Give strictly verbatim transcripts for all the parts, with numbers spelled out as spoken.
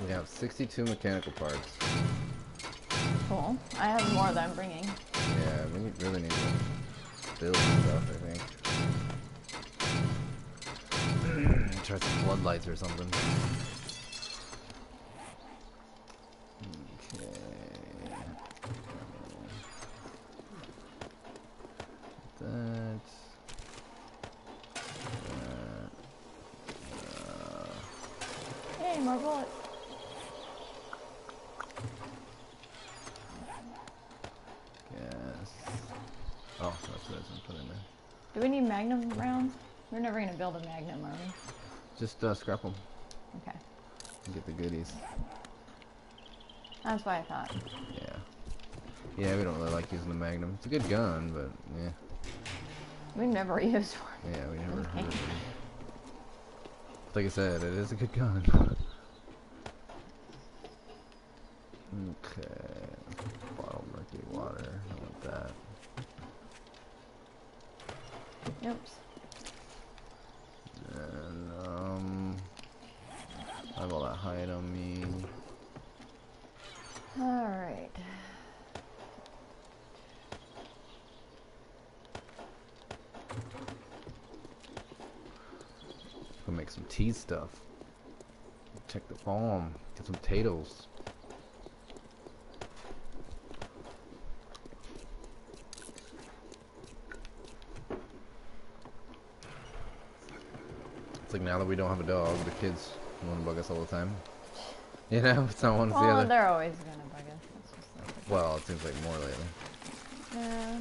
We have sixty-two mechanical parts. Cool. I have more that I'm bringing. Yeah, we need, really need to build stuff, I think. Try some floodlights or something. Okay. That. That. Uh, Hey, more bullets. Yes. Oh, that's what I was gonna put in there. Do we need magnum rounds? We're never gonna build a magnum, are we? Just uh, scrap them Okay. and get the goodies. That's what I thought. Yeah. Yeah, we don't really like using the Magnum. It's a good gun, but yeah. We've never used one. Yeah, we never Okay. heard of it. Like I said, it is a good gun. Okay. Bottle of murky water. I want that. Oops. And, um... I have all that hide on me. Alright. Go make some tea stuff. Check the farm. Get some potatoes. It's like now that we don't have a dog, the kids want to bug us all the time. You know, it's not one to the Well, other. they're always gonna bug us. That's just like Well, it seems like more lately. Yeah.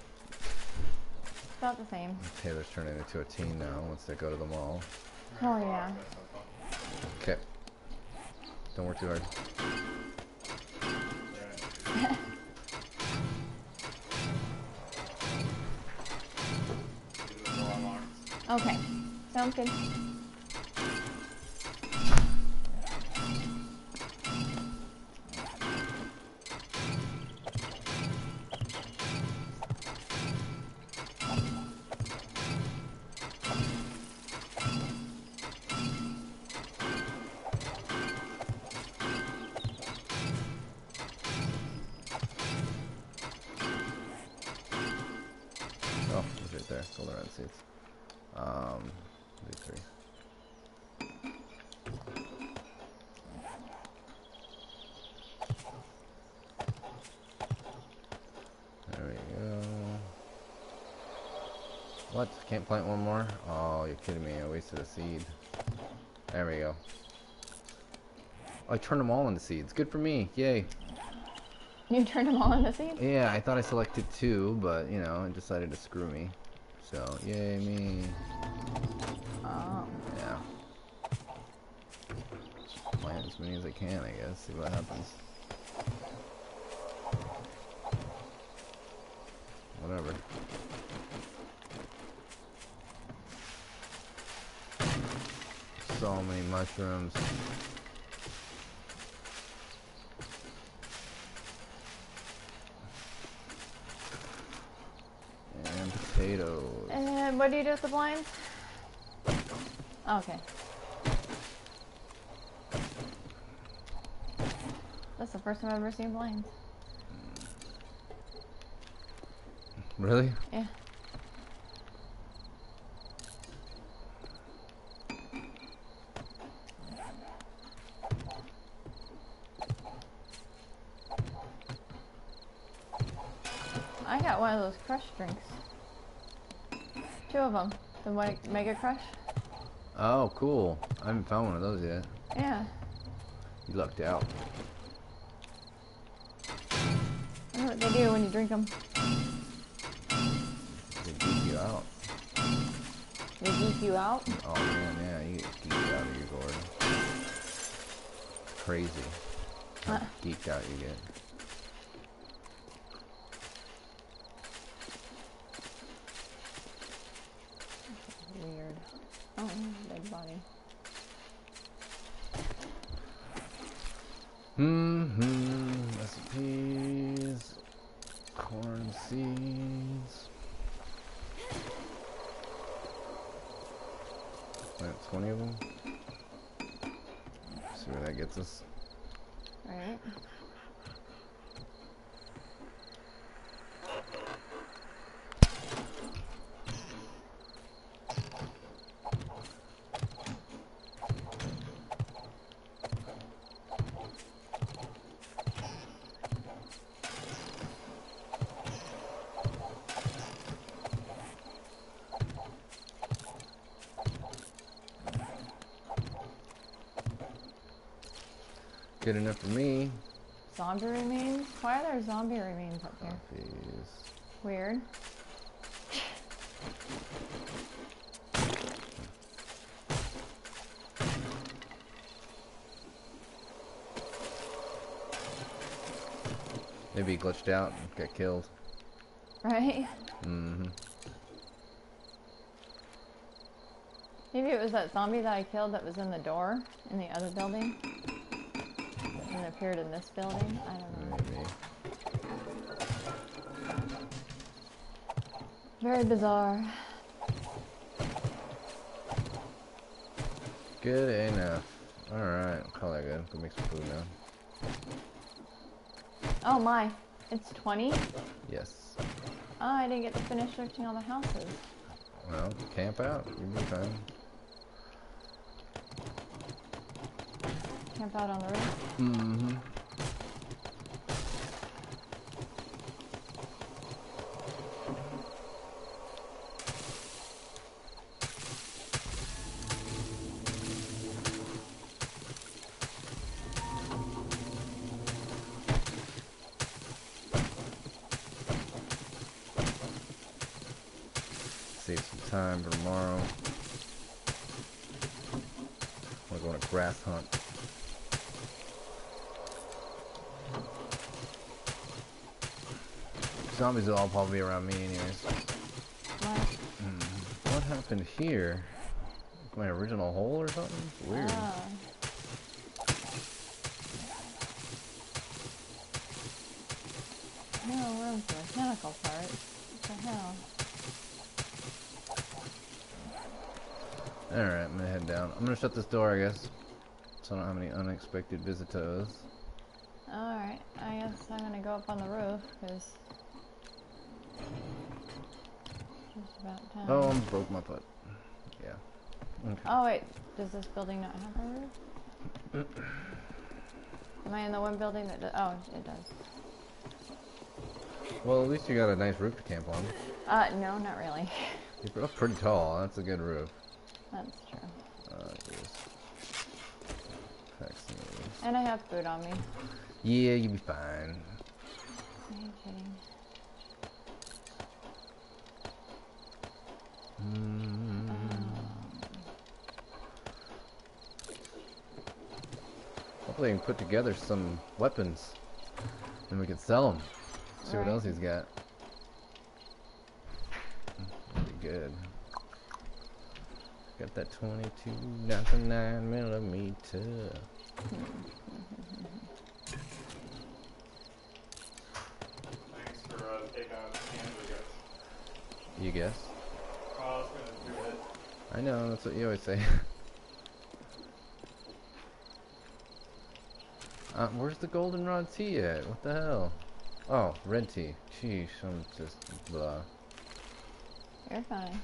It's about the same. Taylor's turning into a teen now once they go to the mall. Oh, yeah. Okay. Don't work too hard. Okay. Sounds good. Oh, it's right there. Solar red seeds. Um, do three. There we go. What? Can't plant one more? Oh, you're kidding me. I wasted a seed. There we go. Oh, I turned them all into seeds. Good for me. Yay. You turned them all into seeds? Yeah, I thought I selected two, but, you know, it decided to screw me. So, yay me. Oh. Yeah. Plant as many as I can, I guess. See what happens. Whatever. So many mushrooms. And potatoes. And what do you do with the blinds? Okay. That's the first time I've ever seen blinds. Really? Yeah. I got one of those crush drinks. Two of them. The Mega Mega Crush. Oh, cool. I haven't found one of those yet. Yeah. You lucked out. I wonder what they do when you drink them. They geek you out. They geek you out. Oh man, yeah, you get geeked out of your gourd. Crazy. How Huh. geeked out you get. Weird. Oh, dead body. Mm-hmm. Recipes. Corn seeds. Plant twenty of them. See where that gets us. Right. Good enough for me. Zombie remains? Why are there zombie remains up here? Zombies. Weird. Maybe he glitched out and got killed. Right? Mm-hmm. Maybe it was that zombie that I killed that was in the door in the other building. And appeared in this building. I don't know. Maybe. Very bizarre. Good enough. Alright, I'll call that good. Go make some food now. Oh my. It's twenty? Yes. Oh, I didn't get to finish searching all the houses. Well, camp out. You'll be fine. Camp out on the roof. Mm-hmm. Save some time for tomorrow. We're going to grass hunt. Zombies will all probably be around me anyways. What? Hmm. What happened here? My original hole or something? Weird. Ah. No room for mechanical parts. What the hell? Alright, I'm gonna head down. I'm gonna shut this door, I guess. So I don't have any unexpected visitors. Alright, I guess I'm gonna go up on the roof, because just about time. Oh, I broke my foot. Yeah. Okay. Oh wait, does this building not have a roof? Am I in the one building that does? Oh, it does. Well, at least you got a nice roof to camp on. Uh, no, not really. You're up pretty tall. That's a good roof. That's true. Uh, yes. Vaccinated. And I have food on me. Yeah, you'll be fine. Are you kidding? Mm. Hopefully, I can put together some weapons, and we can sell them. See what Right. else he's got. That'd be good. Got that twenty-two ninety-nine millimeter. Thanks for uh, taking out the cans, I guess. You guess? Well, I was gonna do it. I know, that's what you always say. uh, where's the goldenrod tea at? What the hell? Oh, red tea. Sheesh, I'm just blah. You're fine.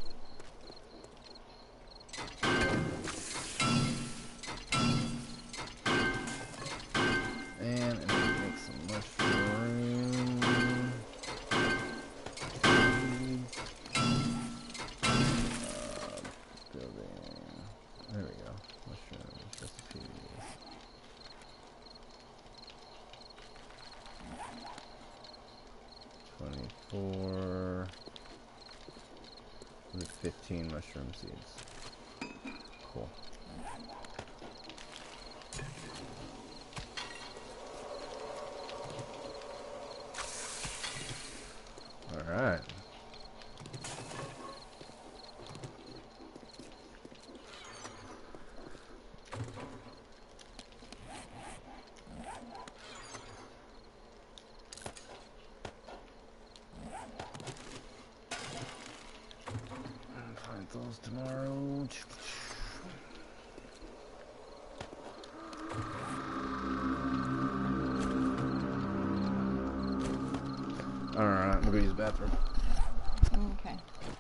And I'm gonna make some mushroom. Seeds. Uh, building. There we go. Mushrooms, recipes. twenty-four. With fifteen mushroom seeds. Cool. Alright. Find those tomorrow. go use the bathroom. Okay.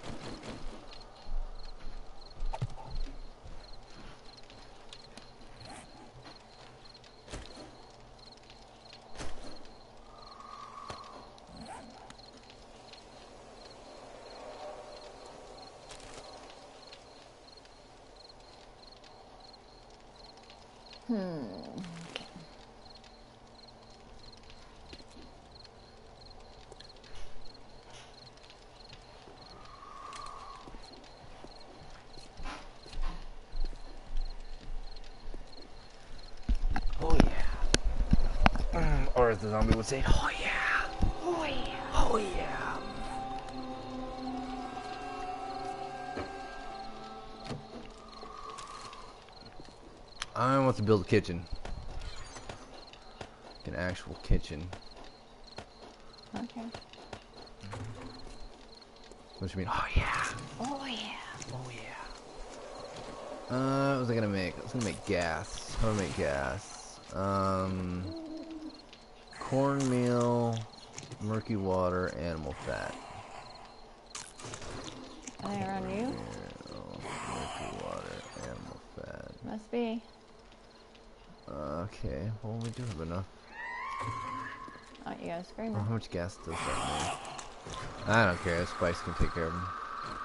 Hmm. Oh yeah. Or as the zombie would say, oh yeah. Oh yeah. Oh yeah. I want to build a kitchen. An actual kitchen. Okay. What you mean? Oh yeah. Oh yeah. Oh yeah. Uh, what was I gonna make? I was gonna make gas. How do I make gas? Um, cornmeal, murky water, animal fat. Are they around you? Cornmeal, murky water, animal fat. Must be. Uh, okay. Well, we do have enough. Oh, you got a screamer. Oh, how much gas does that make? I don't care. Spice can take care of them.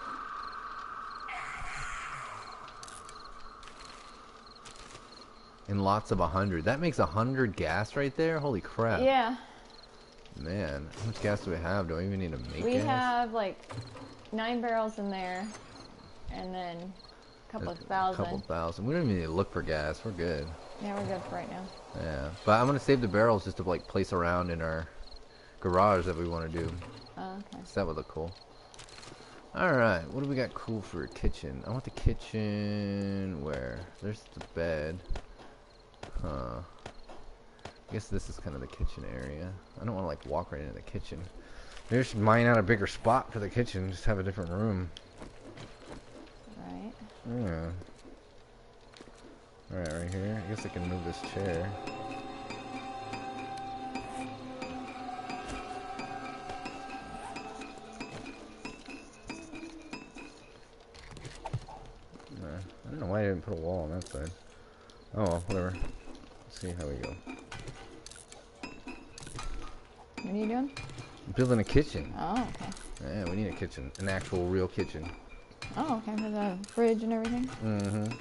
And lots of a hundred. That makes a hundred gas right there. Holy crap! Yeah. Man, how much gas do we have? Do I even need to make We gas? have like nine barrels in there, and then a couple of A thousand. couple thousand. We don't even need to look for gas. We're good. Yeah, we're good for right now. Yeah, but I'm gonna save the barrels just to like place around in our garage that we want to do. Oh, okay. So that would look cool. All right, what do we got cool for a kitchen? I want the kitchen where? There's the bed. Huh. I guess this is kind of the kitchen area. I don't want to like walk right into the kitchen. Maybe I should mine out a bigger spot for the kitchen. Just have a different room. Right. Yeah. Alright, right here. I guess I can move this chair. Nah, I don't know why I didn't put a wall on that side. Oh well, whatever. Let's see how we go. What are you doing? I'm building a kitchen. Oh, okay. Yeah, we need a kitchen. An actual real kitchen. Oh, okay. With a fridge and everything. Mm-hmm.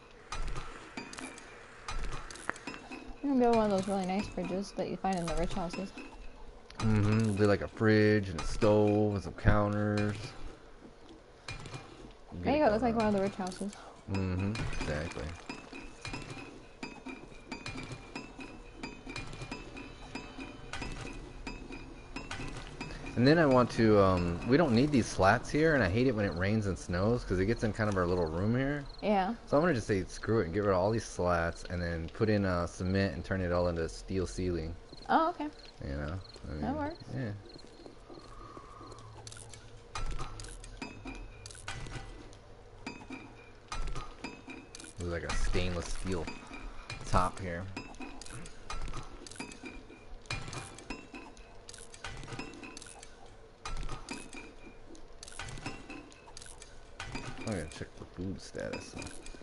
You're gonna build one of those really nice fridges that you find in the rich houses. Mm-hmm. We'll do like a fridge and a stove and some counters. We'll There you go. That's like one of the rich houses. Mm-hmm. Exactly. And then I want to, um, we don't need these slats here, and I hate it when it rains and snows, because it gets in kind of our little room here. Yeah. So I'm going to just say, screw it, and get rid of all these slats, and then put in uh, cement and turn it all into steel ceiling. Oh, okay. You know? I mean, That works. Yeah. There's like a stainless steel top here. I'm gonna check the food status.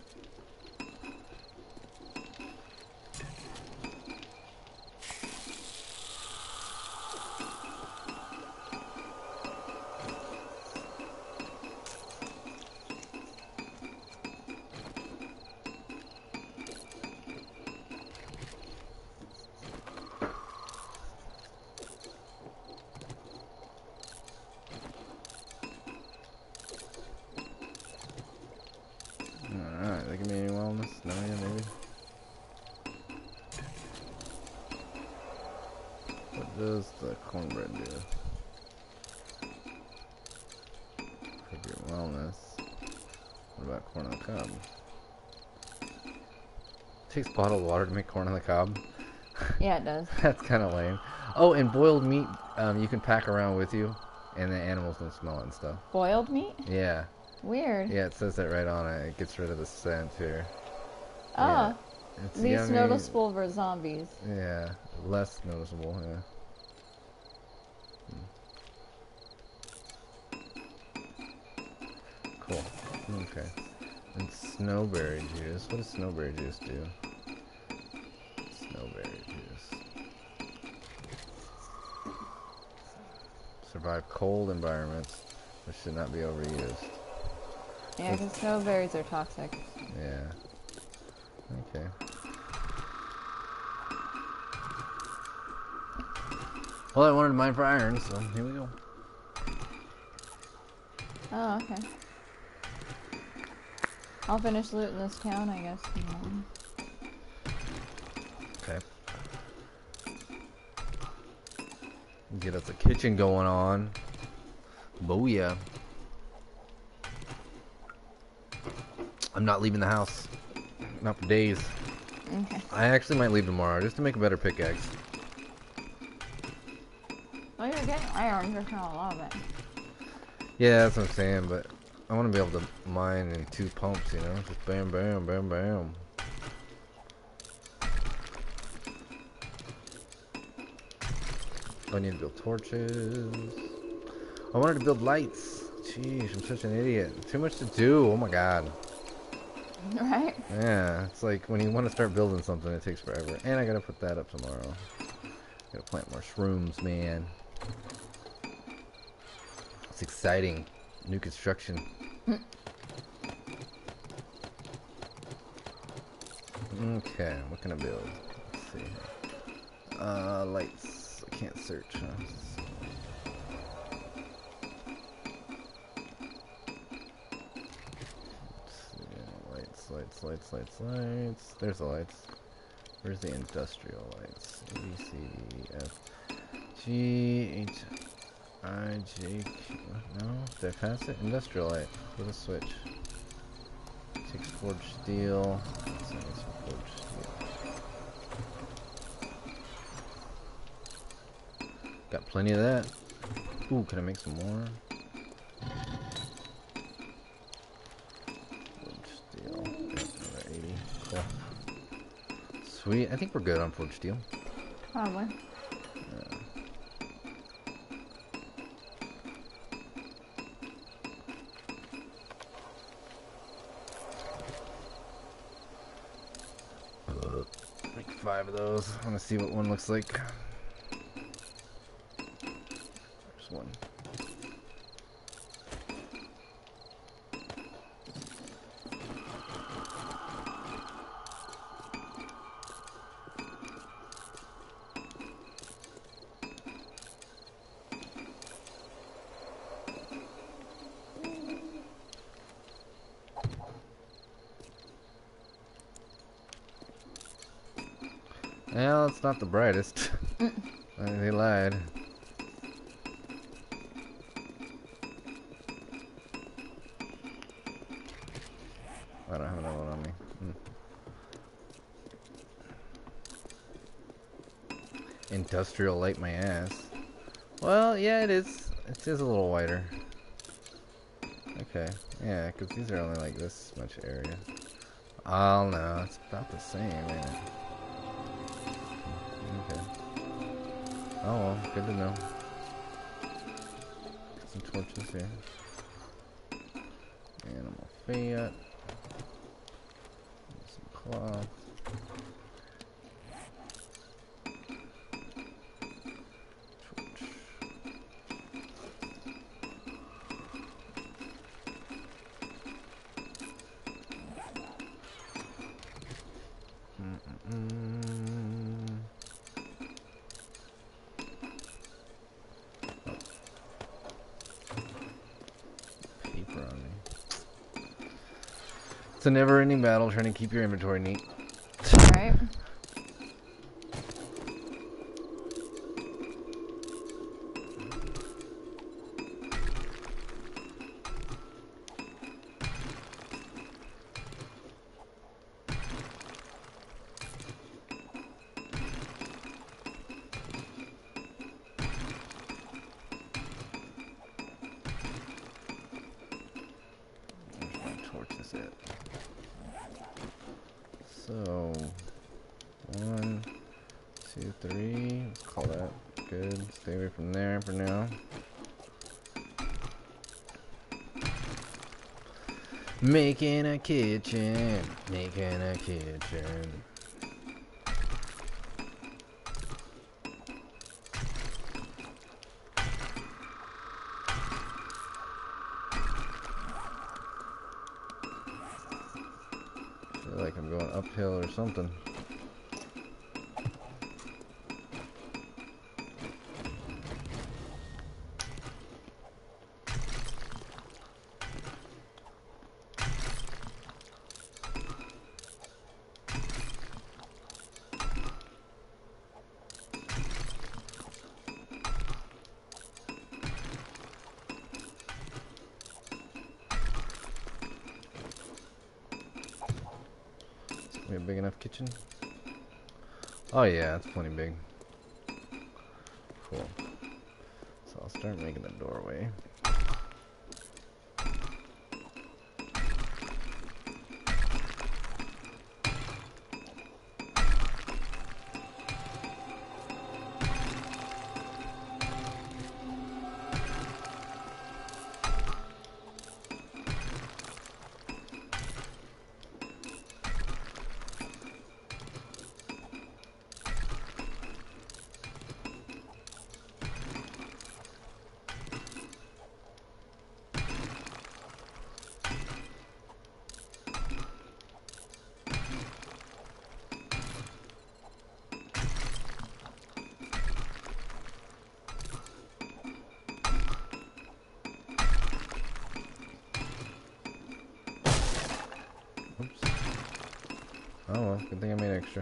Alright, they give me any wellness? No, yeah, maybe. What does the cornbread do? Figure wellness. What about corn on the cob? Takes bottled water to make corn on the cob. Yeah, it does. That's kind of lame. Oh, and boiled meat, um, you can pack around with you, and the animals don't smell it and stuff. Boiled meat? Yeah. Weird. Yeah, it says that right on it. It gets rid of the scent here. Ah. Yeah. It's Least yummy. noticeable for zombies. Yeah, less noticeable, yeah. Okay. And snowberry juice. What does snowberry juice do? Snowberry juice. Survive cold environments, but should not be overused. Yeah, because snowberries are toxic. Yeah. Okay. Well, I wanted mine for iron, so here we go. Oh, okay. I'll finish looting this town, I guess. tomorrow. Okay. Get us a kitchen going on. Booyah. I'm not leaving the house. Not for days. Okay. I actually might leave tomorrow just to make a better pickaxe. Well, you're getting iron, there's not a lot of it. Yeah, that's what I'm saying, but I want to be able to mine in two pumps, you know? Just bam, bam, bam, bam. I need to build torches. I wanted to build lights. Jeez, I'm such an idiot. Too much to do. Oh my god. Right? Yeah, it's like when you want to start building something, it takes forever. And I gotta put that up tomorrow. Gotta plant more shrooms, man. It's exciting. New construction. Okay, what can I build? Let's see. Uh, lights. I can't search, huh? Lights, lights, lights, lights, lights. There's the lights. Where's the industrial lights? A, B, C, D, E, F, G, H, I, J, Q. No? Did I pass it? Industrial light. With a switch. Takes forged steel. So it's forged steel. Got plenty of that. Ooh, can I make some more? Sweet. I think we're good on forged steel. Probably. Yeah. Make five of those. I want to see what one looks like. There's one. Well, it's not the brightest. Mm. Uh, they lied. I don't have another one on me. Hmm. Industrial light my ass. Well, yeah, it is. It is a little wider. Okay. Yeah, because these are only like this much area. Oh no, it's about the same, ain't it? Okay. Oh well, good to know. Get some torches here. Animal fat. Some cloth. Torch. Mm-mm-mm. Paper on me. It's a never-ending battle trying to keep your inventory neat. Right? Where's my torches at? So, one, two, three. Let's call that good. Stay away from there for now. Making a kitchen, making a kitchen. I feel like I'm going uphill or something. We have a big enough kitchen? Oh yeah, it's plenty big. Cool. So I'll start making the doorway. Oops. Oh well, good thing I made extra.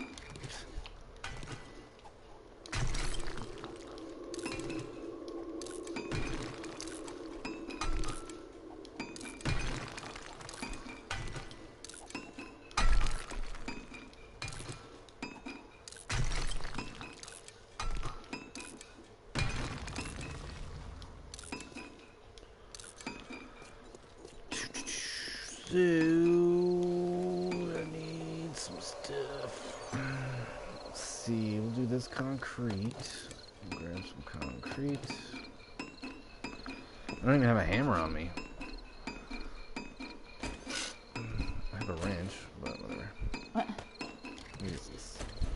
So I need some stuff. Let's see, we'll do this concrete. Grab some concrete. I don't even have a hammer on me. I have a wrench, but whatever. What? What is this?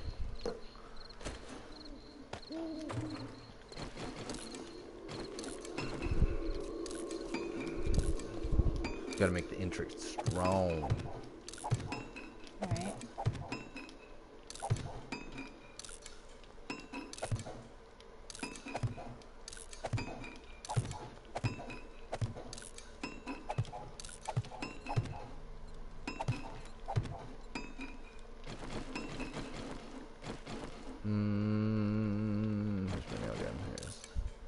Gotta make the entrance strong. Alright. Mmm. Where's my nail gun? Here it is.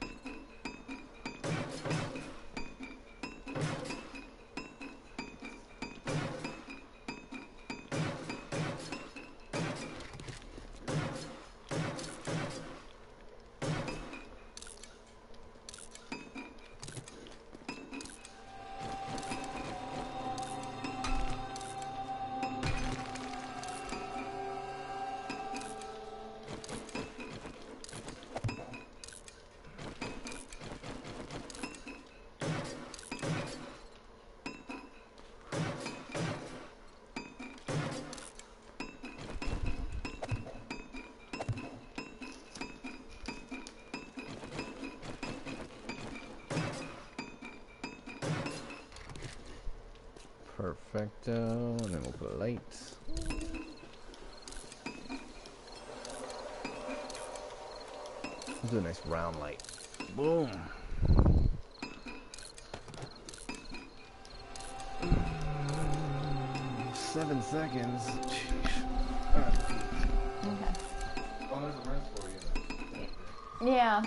Perfecto, and then we'll put lights. Let's do a nice round light. Boom. Seven seconds. Alright. Okay. Oh, there's a wrench for you. Yeah.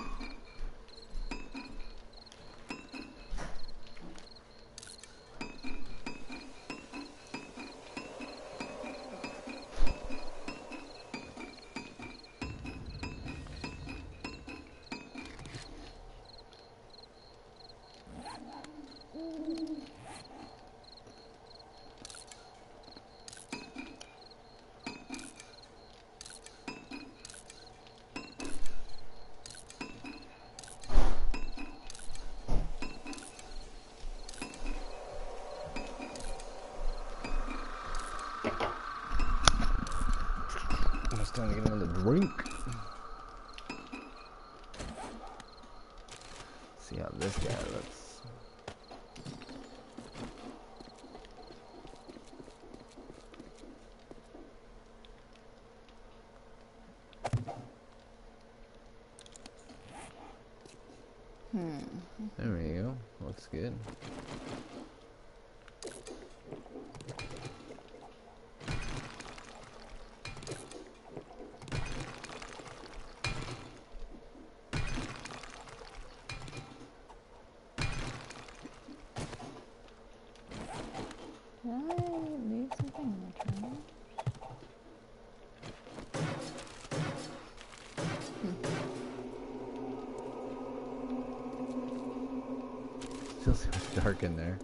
It's time to get another drink. See how this guy looks. Hmm. There we go. Looks good. Did I leave something in the trash? Still seems dark in there.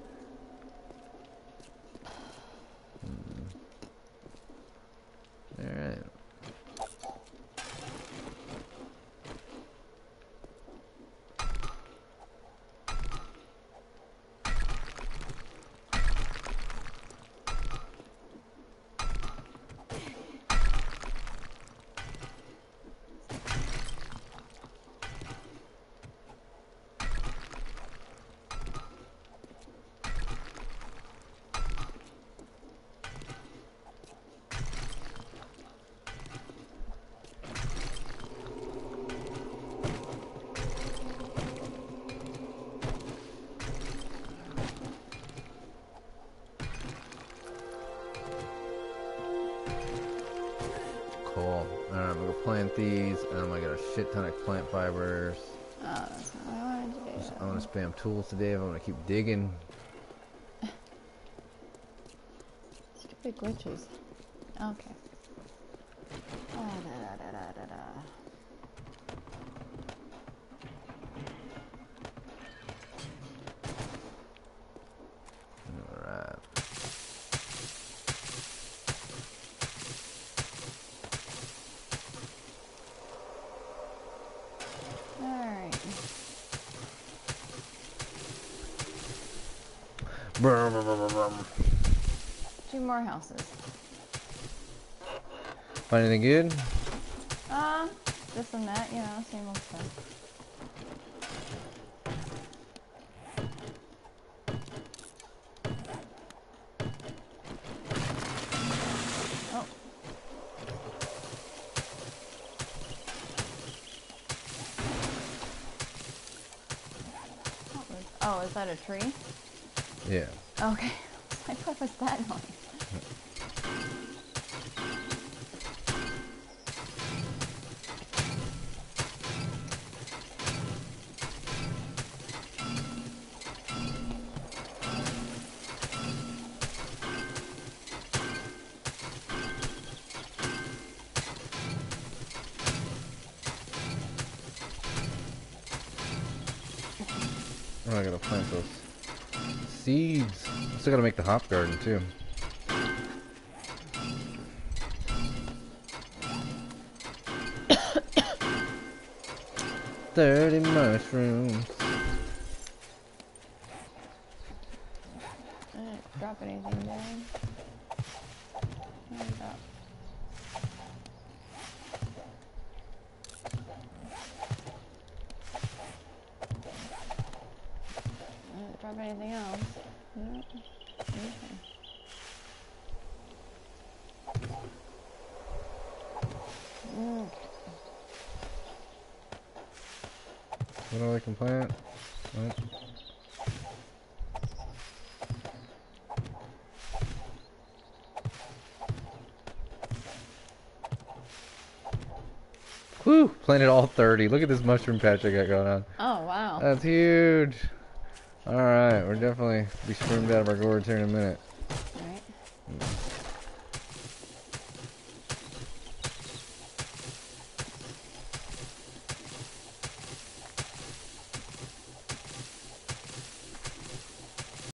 Hmm. Alright. Cool. Alright, I'm gonna plant these, and I'm gonna get a shit ton of plant fibers. Oh, that's not what I wanted to do. I'm gonna spam tools today. I'm gonna keep digging. Stupid glitches. Okay. Ah, da, da, da, da, da, da. Alright. Alright. Brum, brum, brum, brum. Two more houses. Find anything good? Uh, this and that, you know, same old stuff. Oh. What was, oh, is that a tree? Yeah. Okay. Like, what was that noise? Oh, I gotta plant those seeds. I still gotta make the hop garden too. Thirty mushrooms. I didn't drop anything down. What did I drop? I didn't drop anything else. Nope. Okay. Okay. What do I can plant? Nope. Whew! Planted all thirty. Look at this mushroom patch I got going on. Oh, wow. That's huge. Alright, we're definitely be shroomed out of our gourds here in a minute.